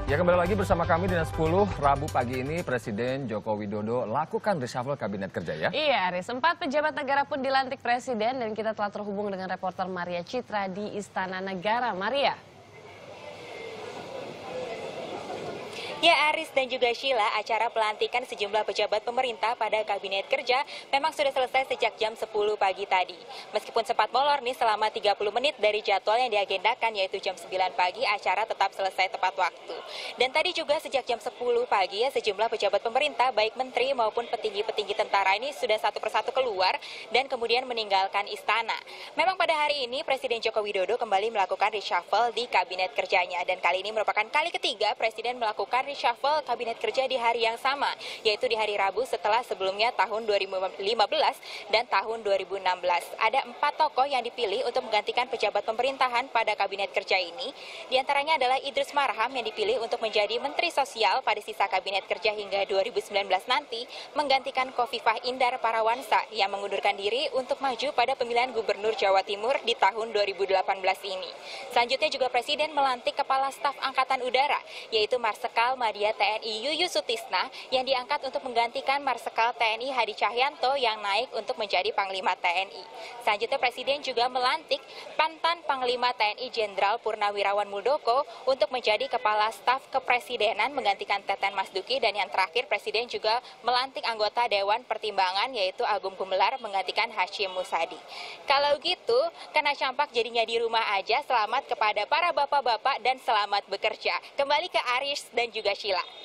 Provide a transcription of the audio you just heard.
Ya, kembali lagi bersama kami di Nas 10. Rabu pagi ini Presiden Joko Widodo lakukan reshuffle kabinet kerja ya. Iya, Aris. 4 pejabat negara pun dilantik Presiden dan kita telah terhubung dengan reporter Maria Citra di Istana Negara. Maria. Ya, Aris dan juga Sheila, acara pelantikan sejumlah pejabat pemerintah pada Kabinet Kerja memang sudah selesai sejak jam 10 pagi tadi. Meskipun sempat molor nih selama 30 menit dari jadwal yang diagendakan yaitu jam 9 pagi, acara tetap selesai tepat waktu. Dan tadi juga sejak jam 10 pagi ya sejumlah pejabat pemerintah baik menteri maupun petinggi-petinggi tentara ini sudah satu persatu keluar dan kemudian meninggalkan istana. Memang pada hari ini Presiden Joko Widodo kembali melakukan reshuffle di Kabinet Kerjanya dan kali ini merupakan kali ketiga Presiden melakukan reshuffle kabinet kerja di hari yang sama, yaitu di hari Rabu setelah sebelumnya tahun 2015 dan tahun 2016. Ada 4 tokoh yang dipilih untuk menggantikan pejabat pemerintahan pada kabinet kerja ini. Di antaranya adalah Idrus Marham yang dipilih untuk menjadi Menteri Sosial pada sisa kabinet kerja hingga 2019 nanti, menggantikan Khofifah Indar Parawansa yang mengundurkan diri untuk maju pada pemilihan Gubernur Jawa Timur di tahun 2018 ini. Selanjutnya juga Presiden melantik Kepala Staf Angkatan Udara, yaitu Marsikal Madya TNI Yuyus Sutisna yang diangkat untuk menggantikan Marsikal TNI Hadi Cahyanto yang naik untuk menjadi Panglima TNI. Selanjutnya Presiden juga melantik mantan Panglima TNI Jenderal Purnawirawan Muldoko untuk menjadi Kepala Staf Kepresidenan menggantikan Teten Mas Duki, dan yang terakhir Presiden juga melantik anggota Dewan Pertimbangan yaitu Agung Gumelar menggantikan Hashim Musadi. Kalau gitu, karena campak jadinya di rumah aja, selamat kepada para bapak-bapak dan selamat bekerja. Kembali ke Aris dan juga Sheila.